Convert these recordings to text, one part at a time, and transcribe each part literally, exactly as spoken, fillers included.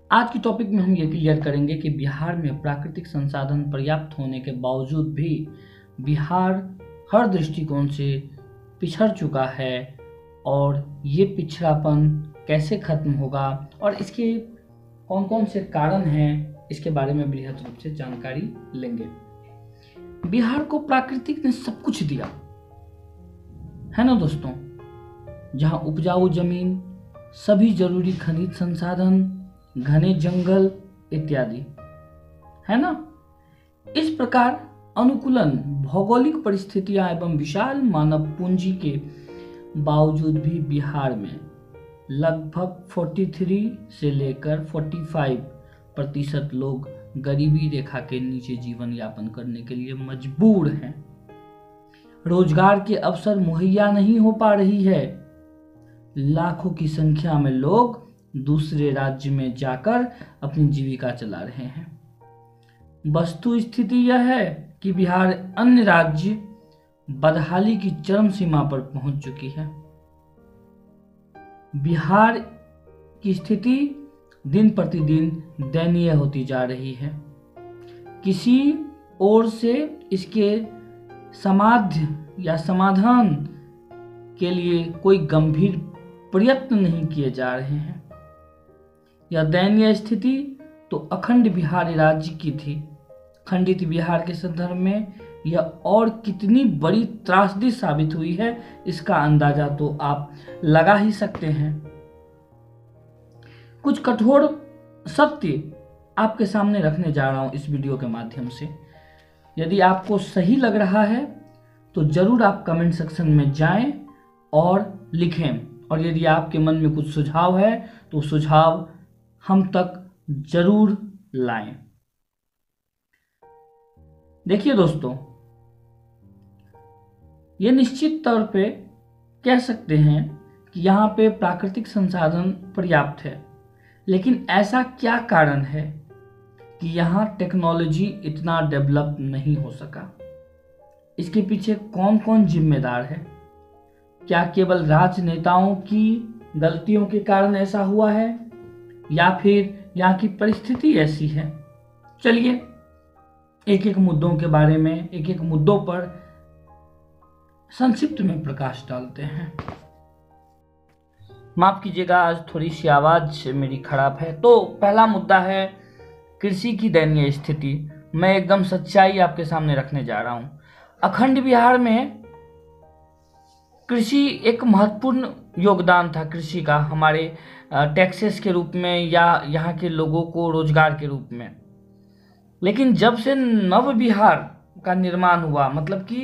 आज की टॉपिक में हम ये क्लियर करेंगे कि बिहार में प्राकृतिक संसाधन पर्याप्त होने के बावजूद भी बिहार हर दृष्टिकोण से पिछड़ चुका है और ये पिछड़ापन कैसे खत्म होगा और इसके कौन कौन से कारण हैं, इसके बारे में बृहद रूप से जानकारी लेंगे। बिहार को प्राकृतिक ने सब कुछ दिया है ना दोस्तों, जहां उपजाऊ जमीन, सभी जरूरी खनिज संसाधन, घने जंगल इत्यादि, है ना। इस प्रकार अनुकूलन भौगोलिक परिस्थितियां एवं विशाल मानव पूंजी के बावजूद भी बिहार में लगभग तैंतालीस से लेकर पैंतालीस प्रतिशत लोग गरीबी रेखा के नीचे जीवन यापन करने के लिए मजबूर हैं। रोजगार के अवसर मुहैया नहीं हो पा रही है। लाखों की संख्या में लोग दूसरे राज्य में जाकर अपनी जीविका चला रहे हैं। वस्तु स्थिति यह है कि बिहार अन्य राज्य बदहाली की चरम सीमा पर पहुंच चुकी है। बिहार की स्थिति दिन प्रतिदिन दयनीय होती जा रही है। किसी ओर से इसके समाधान या समाधान के लिए कोई गंभीर प्रयत्न नहीं किए जा रहे हैं। यह दयनीय स्थिति तो अखंड बिहार राज्य की थी। खंडित बिहार के संदर्भ में यह और कितनी बड़ी त्रासदी साबित हुई है, इसका अंदाजा तो आप लगा ही सकते हैं। कुछ कठोर सत्य आपके सामने रखने जा रहा हूं इस वीडियो के माध्यम से। यदि आपको सही लग रहा है तो जरूर आप कमेंट सेक्शन में जाएं और लिखें, और यदि आपके मन में कुछ सुझाव है तो सुझाव हम तक जरूर लाएं। देखिए दोस्तों, ये निश्चित तौर पे कह सकते हैं कि यहाँ पे प्राकृतिक संसाधन पर्याप्त है, लेकिन ऐसा क्या कारण है कि यहाँ टेक्नोलॉजी इतना डेवलप नहीं हो सका? इसके पीछे कौन कौन जिम्मेदार है? क्या केवल राजनेताओं की गलतियों के कारण ऐसा हुआ है, या फिर यहाँ की परिस्थिति ऐसी है? चलिए एक एक मुद्दों के बारे में, एक एक मुद्दों पर संक्षिप्त में प्रकाश डालते हैं। माफ कीजिएगा, आज थोड़ी सी आवाज मेरी खराब है। तो पहला मुद्दा है कृषि की दयनीय स्थिति। मैं एकदम सच्चाई आपके सामने रखने जा रहा हूं। अखंड बिहार में कृषि एक महत्वपूर्ण योगदान था कृषि का, हमारे टैक्सेस के रूप में या यहाँ के लोगों को रोजगार के रूप में। लेकिन जब से नव बिहार का निर्माण हुआ, मतलब कि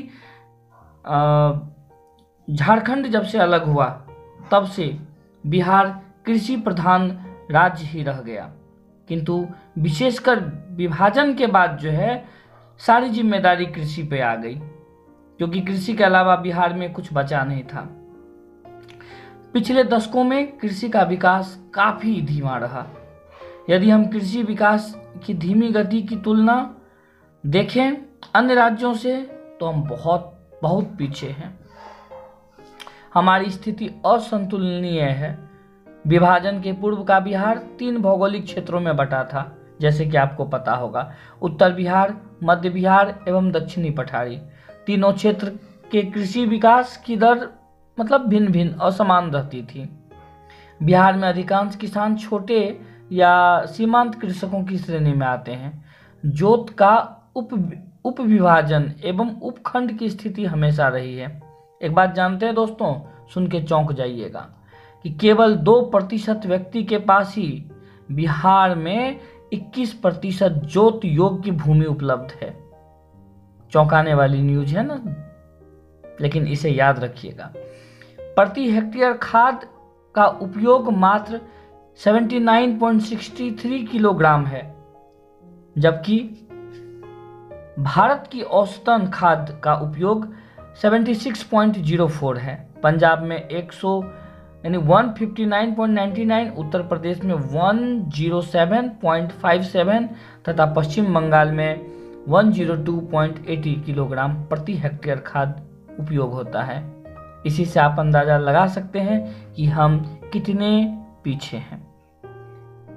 झारखंड जब से अलग हुआ, तब से बिहार कृषि प्रधान राज्य ही रह गया। किंतु विशेषकर विभाजन के बाद जो है सारी जिम्मेदारी कृषि पे आ गई, क्योंकि कृषि के अलावा बिहार में कुछ बचा नहीं था। पिछले दशकों में कृषि का विकास काफी धीमा रहा। यदि हम कृषि विकास की धीमी गति की तुलना देखें अन्य राज्यों से, तो हम बहुत बहुत पीछे हैं। हमारी स्थिति असंतुलनीय है। विभाजन के पूर्व का बिहार तीन भौगोलिक क्षेत्रों में बटा था, जैसे कि आपको पता होगा, उत्तर बिहार, मध्य बिहार एवं दक्षिणी पठारी। तीनों क्षेत्र के कृषि विकास की दर मतलब भिन्न भिन्न असमान रहती थी। बिहार में अधिकांश किसान छोटे या सीमांत कृषकों की श्रेणी में आते हैं। जोत का उप उप विभाजन एवं उपखंड की स्थिति हमेशा रही है। एक बात जानते हैं दोस्तों, सुन के चौंक जाइएगा कि केवल दो प्रतिशत व्यक्ति के पास ही बिहार में इक्कीस प्रतिशत जोत योग्य भूमि उपलब्ध है। चौंकाने वाली न्यूज है ना, लेकिन इसे याद रखिएगा। प्रति हेक्टेयर खाद का उपयोग मात्र उन्यासी पॉइंट छह तीन किलोग्राम है, जबकि भारत की औसतन खाद का उपयोग छिहत्तर पॉइंट शून्य चार है। पंजाब में एक सौ यानी एक सौ उनसठ पॉइंट नौ नौ, उत्तर प्रदेश में एक सौ सात पॉइंट पाँच सात तथा पश्चिम बंगाल में एक सौ दो पॉइंट अस्सी किलोग्राम प्रति हेक्टेयर खाद उपयोग होता है। इसी से आप अंदाजा लगा सकते हैं कि हम कितने पीछे हैं।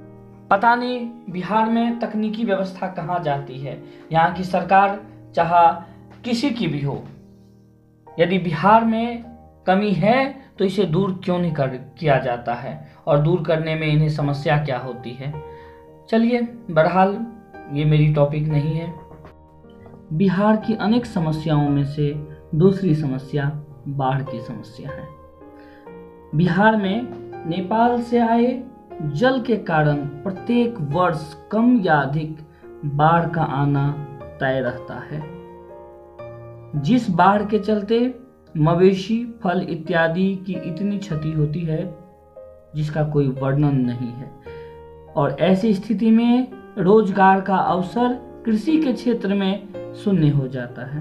पता नहीं बिहार में तकनीकी व्यवस्था कहाँ जाती है। यहाँ की सरकार चाहे किसी की भी हो, यदि बिहार में कमी है तो इसे दूर क्यों नहीं कर किया जाता है, और दूर करने में इन्हें समस्या क्या होती है। चलिए, बहरहाल ये मेरी टॉपिक नहीं है। बिहार की अनेक समस्याओं में से दूसरी समस्या बाढ़ की समस्या है। बिहार में नेपाल से आए जल के कारण प्रत्येक वर्ष कम या अधिक बाढ़ का आना तय रहता है, जिस बाढ़ के चलते मवेशी, फल इत्यादि की इतनी क्षति होती है जिसका कोई वर्णन नहीं है। और ऐसी स्थिति में रोजगार का अवसर कृषि के क्षेत्र में शून्य हो जाता है।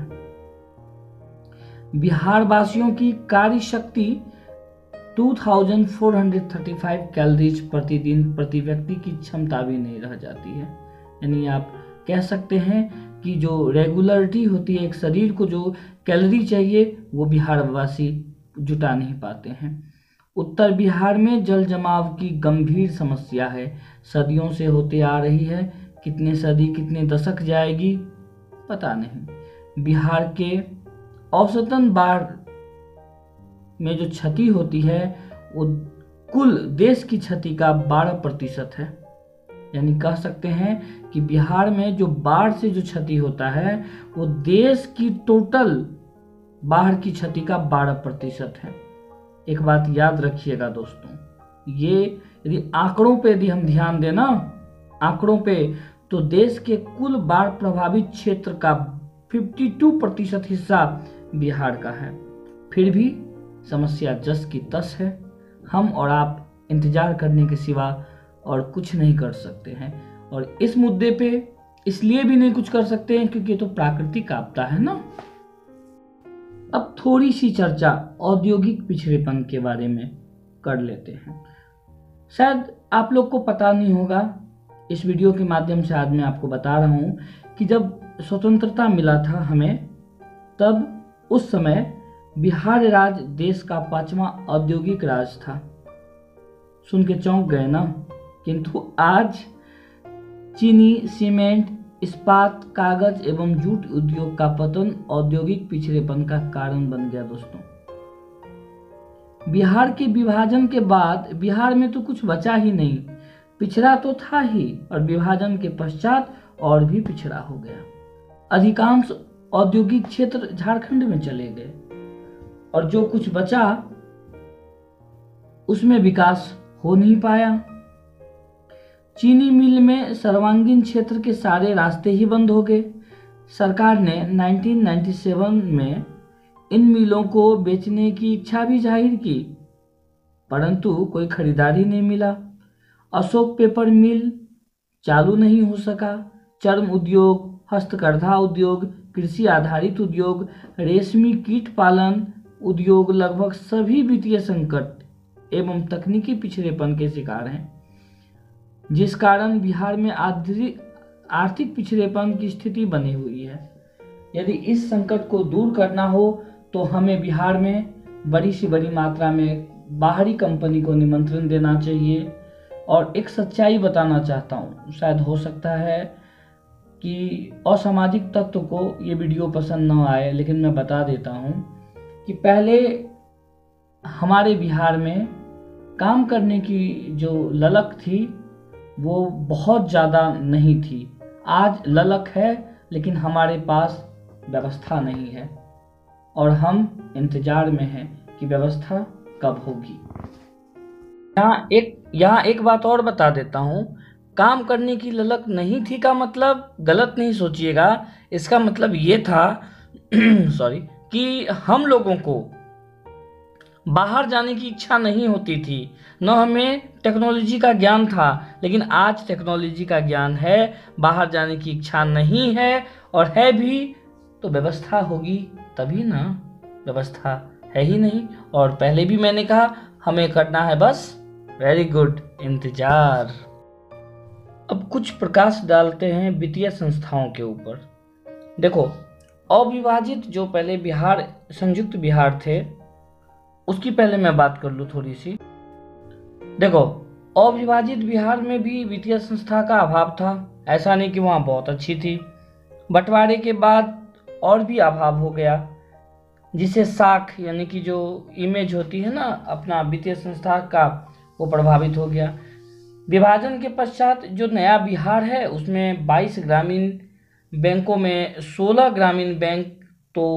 बिहार वासियों की कार्य शक्ति चौबीस सौ पैंतीस कैलोरीज प्रतिदिन प्रति व्यक्ति की क्षमता भी नहीं रह जाती है। यानी आप कह सकते हैं कि जो रेगुलरिटी होती है एक शरीर को, जो कैलोरी चाहिए वो बिहार वासी जुटा नहीं पाते हैं। उत्तर बिहार में जल जमाव की गंभीर समस्या है, सदियों से होते आ रही है। कितने सदी कितने दशक जाएगी पता नहीं। बिहार के औसतन बाढ़ में जो क्षति होती है वो कुल देश की क्षति का बारह प्रतिशत है। यानी कह सकते हैं कि बिहार में जो बाढ़ से जो क्षति होता है वो देश की टोटल बाढ़ की क्षति का बारह प्रतिशत है। एक बात याद रखिएगा दोस्तों, ये यदि आंकड़ों पे यदि हम ध्यान दें ना, आंकड़ों पे, तो देश के कुल बाढ़ प्रभावित क्षेत्र का बावन प्रतिशत हिस्सा बिहार का है। फिर भी समस्या जस की तस है। हम और आप इंतजार करने के सिवा और कुछ नहीं कर सकते हैं। और इस मुद्दे पे इसलिए भी नहीं कुछ कर सकते हैं क्योंकि ये तो प्राकृतिक आपदा है ना। अब थोड़ी सी चर्चा औद्योगिक पिछड़ेपन के बारे में कर लेते हैं। शायद आप लोग को पता नहीं होगा, इस वीडियो के माध्यम से आज मैं आपको बता रहा हूँ कि जब स्वतंत्रता मिला था हमें, तब उस समय बिहार राज्य देश का पांचवा औद्योगिक राज्य था। सुन के चौंक गए ना। किंतु आज चीनी, सीमेंट, इस्पात, कागज एवं जूट उद्योग का पतन औद्योगिक पिछड़ेपन का कारण बन गया दोस्तों। बिहार के विभाजन के बाद बिहार में तो कुछ बचा ही नहीं, पिछड़ा तो था ही, और विभाजन के पश्चात और भी पिछड़ा हो गया। अधिकांश औद्योगिक क्षेत्र झारखंड में चले गए और जो कुछ बचा उसमें विकास हो नहीं पाया। चीनी मिल में सर्वांगीण क्षेत्र के सारे रास्ते ही बंद हो गए। सरकार ने उन्नीस सौ सत्तानवे में इन मिलों को बेचने की इच्छा भी जाहिर की, परंतु कोई खरीदार ही नहीं मिला। अशोक पेपर मिल चालू नहीं हो सका। चर्म उद्योग, हस्तकरघा उद्योग, कृषि आधारित उद्योग, रेशमी कीट पालन उद्योग लगभग सभी वित्तीय संकट एवं तकनीकी पिछड़ेपन के शिकार हैं, जिस कारण बिहार में आर्थिक पिछड़ेपन की स्थिति बनी हुई है। यदि इस संकट को दूर करना हो तो हमें बिहार में बड़ी से बड़ी मात्रा में बाहरी कंपनी को निमंत्रण देना चाहिए। और एक सच्चाई बताना चाहता हूँ, शायद हो सकता है कि असामाजिक तत्व को ये वीडियो पसंद न आए, लेकिन मैं बता देता हूँ कि पहले हमारे बिहार में काम करने की जो ललक थी वो बहुत ज़्यादा नहीं थी। आज ललक है लेकिन हमारे पास व्यवस्था नहीं है और हम इंतजार में हैं कि व्यवस्था कब होगी। यहाँ एक यहाँ एक बात और बता देता हूँ, काम करने की ललक नहीं थी का मतलब गलत नहीं सोचिएगा। इसका मतलब ये था सॉरी कि हम लोगों को बाहर जाने की इच्छा नहीं होती थी, न हमें टेक्नोलॉजी का ज्ञान था। लेकिन आज टेक्नोलॉजी का ज्ञान है, बाहर जाने की इच्छा नहीं है, और है भी तो व्यवस्था होगी तभी ना। व्यवस्था है ही नहीं, और पहले भी मैंने कहा हमें करना है बस वेरी गुड इंतजार। अब कुछ प्रकाश डालते हैं वित्तीय संस्थाओं के ऊपर। देखो, अविभाजित जो पहले बिहार संयुक्त बिहार थे उसकी पहले मैं बात कर लूँ थोड़ी सी। देखो, अविभाजित बिहार में भी वित्तीय संस्था का अभाव था। ऐसा नहीं कि वहाँ बहुत अच्छी थी, बंटवारे के बाद और भी अभाव हो गया, जिससे साख यानी कि जो इमेज होती है ना अपना वित्तीय संस्था का, वो प्रभावित हो गया। विभाजन के पश्चात जो नया बिहार है उसमें बाईस ग्रामीण बैंकों में सोलह ग्रामीण बैंक तो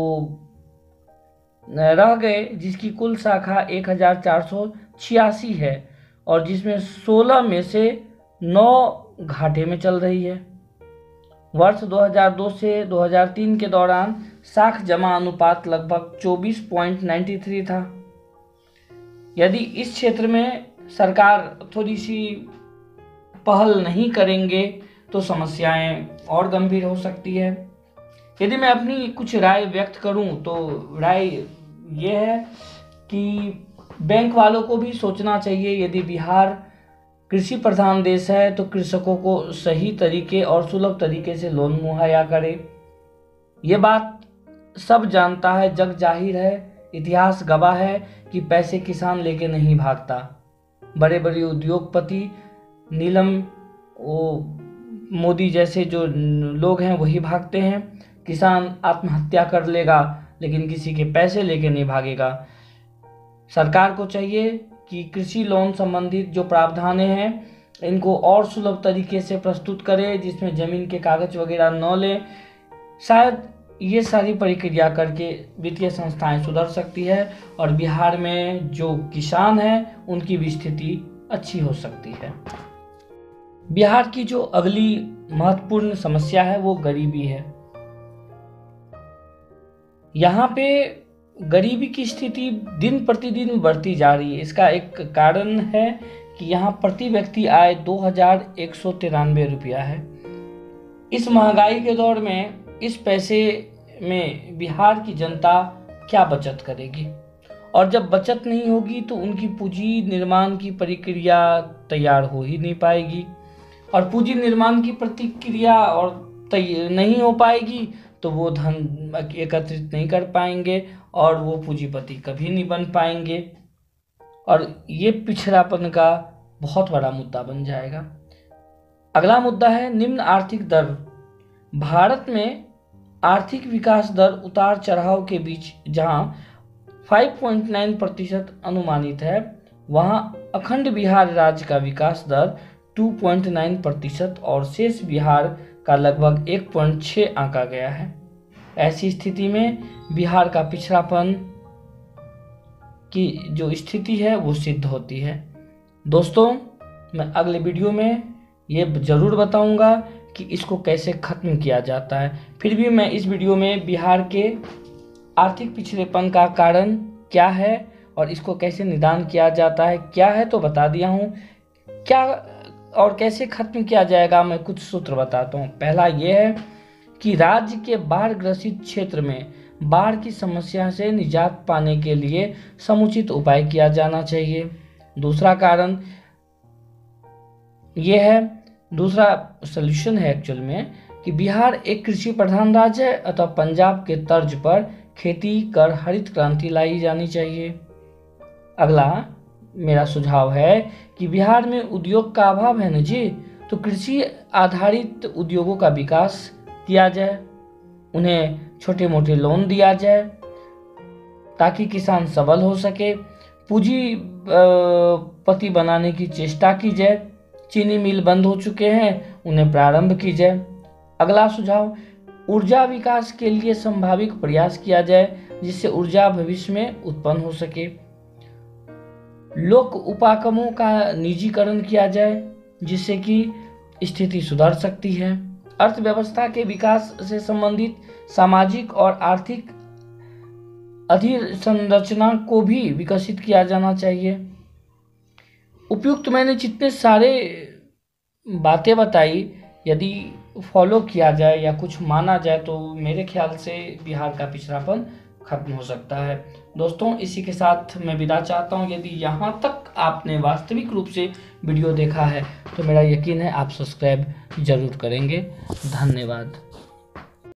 रह गए, जिसकी कुल शाखा एक हज़ार चार सौ छियासी है और जिसमें सोलह में से नौ घाटे में चल रही है। वर्ष दो हज़ार दो से दो हज़ार तीन के दौरान साख जमा अनुपात लगभग चौबीस पॉइंट नौ तीन था। यदि इस क्षेत्र में सरकार थोड़ी सी पहल नहीं करेंगे तो समस्याएं और गंभीर हो सकती है। यदि मैं अपनी कुछ राय व्यक्त करूं तो राय ये है कि बैंक वालों को भी सोचना चाहिए, यदि बिहार कृषि प्रधान देश है तो कृषकों को सही तरीके और सुलभ तरीके से लोन मुहैया करे। ये बात सब जानता है, जग जाहिर है, इतिहास गवाह है कि पैसे किसान लेके नहीं भागता। बड़े बड़े उद्योगपति, नीलम वो मोदी जैसे जो लोग हैं वही भागते हैं। किसान आत्महत्या कर लेगा लेकिन किसी के पैसे लेके नहीं भागेगा। सरकार को चाहिए कि कृषि लोन संबंधित जो प्रावधान हैं इनको और सुलभ तरीके से प्रस्तुत करे, जिसमें ज़मीन के कागज वगैरह न ले। शायद ये सारी प्रक्रिया करके वित्तीय संस्थाएं सुधर सकती है और बिहार में जो किसान हैं उनकी भी स्थिति अच्छी हो सकती है। बिहार की जो अगली महत्वपूर्ण समस्या है वो गरीबी है। यहाँ पे गरीबी की स्थिति दिन प्रतिदिन बढ़ती जा रही है। इसका एक कारण है कि यहाँ प्रति व्यक्ति आय दो हजार एक सौ तिरानवे रुपया है। इस महंगाई के दौर में इस पैसे में बिहार की जनता क्या बचत करेगी, और जब बचत नहीं होगी तो उनकी पूंजी निर्माण की प्रक्रिया तैयार हो ही नहीं पाएगी, और पूंजी निर्माण की प्रक्रिया और नहीं हो पाएगी तो वो धन एकत्रित नहीं कर पाएंगे और वो पूंजीपति कभी नहीं बन पाएंगे, और ये पिछड़ापन का बहुत बड़ा मुद्दा बन जाएगा। अगला मुद्दा है निम्न आर्थिक दर। भारत में आर्थिक विकास दर उतार चढ़ाव के बीच जहां पाँच पॉइंट नौ प्रतिशत अनुमानित है, वहां अखंड बिहार राज्य का विकास दर दो पॉइंट नौ प्रतिशत और शेष बिहार का लगभग एक पॉइंट छह आंका गया है। ऐसी स्थिति में बिहार का पिछड़ापन की जो स्थिति है वो सिद्ध होती है। दोस्तों, मैं अगले वीडियो में ये जरूर बताऊंगा कि इसको कैसे खत्म किया जाता है। फिर भी मैं इस वीडियो में बिहार के आर्थिक पिछड़ेपन का कारण क्या है और इसको कैसे निदान किया जाता है क्या है तो बता दिया हूँ। क्या और कैसे खत्म किया जाएगा, मैं कुछ सूत्र बताता हूँ। पहला ये है कि राज्य के बाढ़ ग्रसित क्षेत्र में बाढ़ की समस्या से निजात पाने के लिए समुचित उपाय किया जाना चाहिए। दूसरा कारण ये है, दूसरा सॉल्यूशन है एक्चुअल में, कि बिहार एक कृषि प्रधान राज्य है, अतः पंजाब के तर्ज पर खेती कर हरित क्रांति लाई जानी चाहिए। अगला मेरा सुझाव है कि बिहार में उद्योग का अभाव है न जी, तो कृषि आधारित उद्योगों का विकास किया जाए, उन्हें छोटे मोटे लोन दिया जाए ताकि किसान सबल हो सके, पूंजीपति बनाने की चेष्टा की जाए। चीनी मिल बंद हो चुके हैं, उन्हें प्रारंभ की जाए। अगला सुझाव, ऊर्जा विकास के लिए संभावित प्रयास किया जाए जिससे ऊर्जा भविष्य में उत्पन्न हो सके। लोक उपाकमों का निजीकरण किया जाए जिससे कि स्थिति सुधर सकती है। अर्थव्यवस्था के विकास से संबंधित सामाजिक और आर्थिक अधोसंरचना को भी विकसित किया जाना चाहिए। उपयुक्त मैंने जितने सारे बातें बताई, यदि फॉलो किया जाए या कुछ माना जाए तो मेरे ख्याल से बिहार का पिछड़ापन खत्म हो सकता है। दोस्तों, इसी के साथ मैं विदा चाहता हूं। यदि यहाँ तक आपने वास्तविक रूप से वीडियो देखा है तो मेरा यकीन है आप सब्सक्राइब जरूर करेंगे। धन्यवाद।